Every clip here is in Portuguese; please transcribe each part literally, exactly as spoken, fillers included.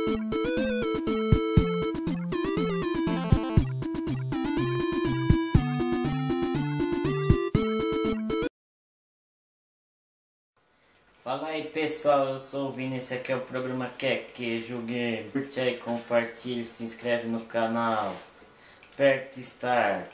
Fala aí pessoal, eu sou o Vini, esse aqui é o programa Quer Queijo Games. Curte aí, compartilha, se inscreve no canal. Aperte Start.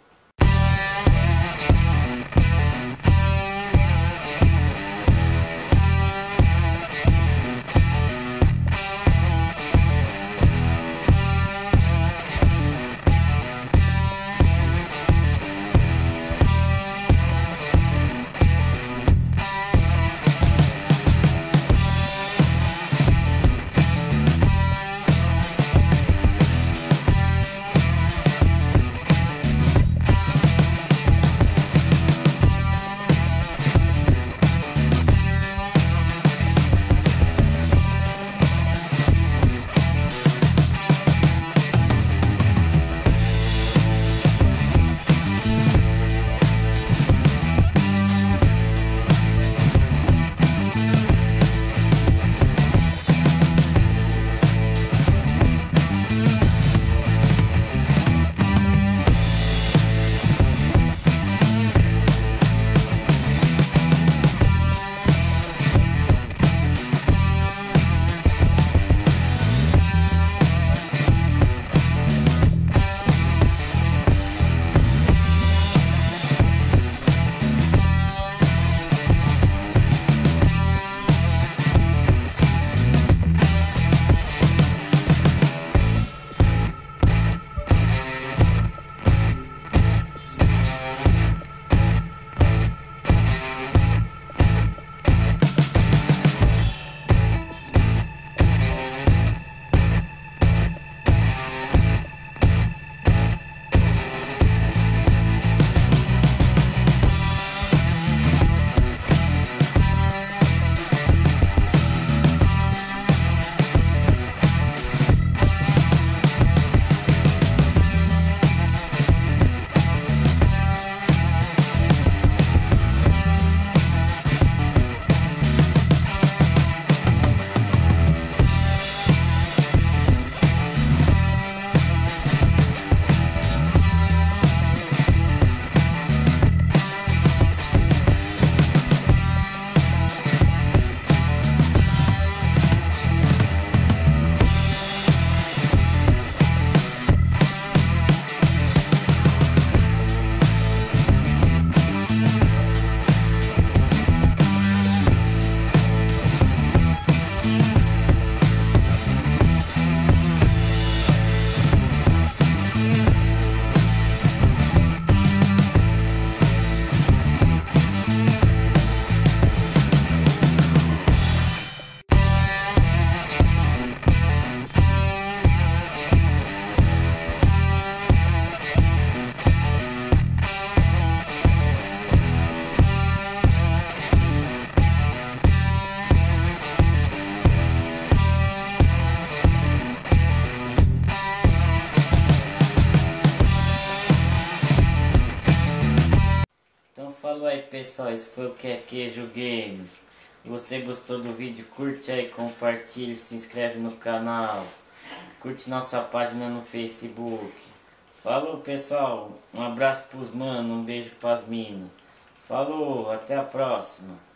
Falou aí pessoal, esse foi o Quer Queijo Games. Se você gostou do vídeo, curte aí, compartilha, se inscreve no canal. Curte nossa página no Facebook. Falou pessoal, um abraço pros manos, um beijo pras minas. Falou, até a próxima.